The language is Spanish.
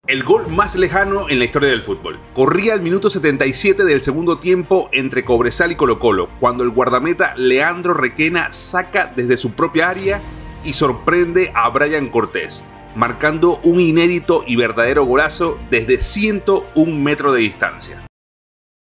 El gol más lejano en la historia del fútbol. Corría el minuto 77 del segundo tiempo entre Cobresal y Colo-Colo, cuando el guardameta Leandro Requena saca desde su propia área y sorprende a Brian Cortés, marcando un inédito y verdadero golazo desde 101 metros de distancia.